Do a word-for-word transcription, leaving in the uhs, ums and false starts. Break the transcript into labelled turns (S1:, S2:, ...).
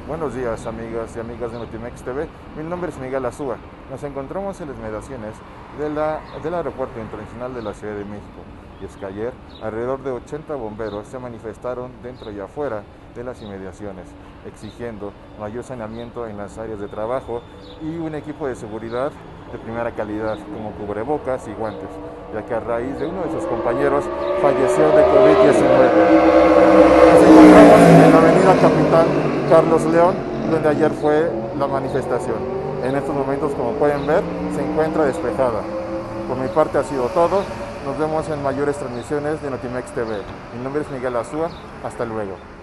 S1: Buenos días, amigas y amigas de Notimex T V. Mi nombre es Miguel Azúa. Nos encontramos en las inmediaciones de la, del Aeropuerto Internacional de la Ciudad de México. Y es que ayer, alrededor de ochenta bomberos se manifestaron dentro y afuera de las inmediaciones, exigiendo mayor saneamiento en las áreas de trabajo y un equipo de seguridad de primera calidad, como cubrebocas y guantes, ya que a raíz de uno de sus compañeros falleció de COVID diecinueve. Nos encontramos en la avenida Capital Carlos León, donde ayer fue la manifestación. En estos momentos, como pueden ver, se encuentra despejada. Por mi parte ha sido todo. Nos vemos en mayores transmisiones de Notimex T V. Mi nombre es Miguel Azúa. Hasta luego.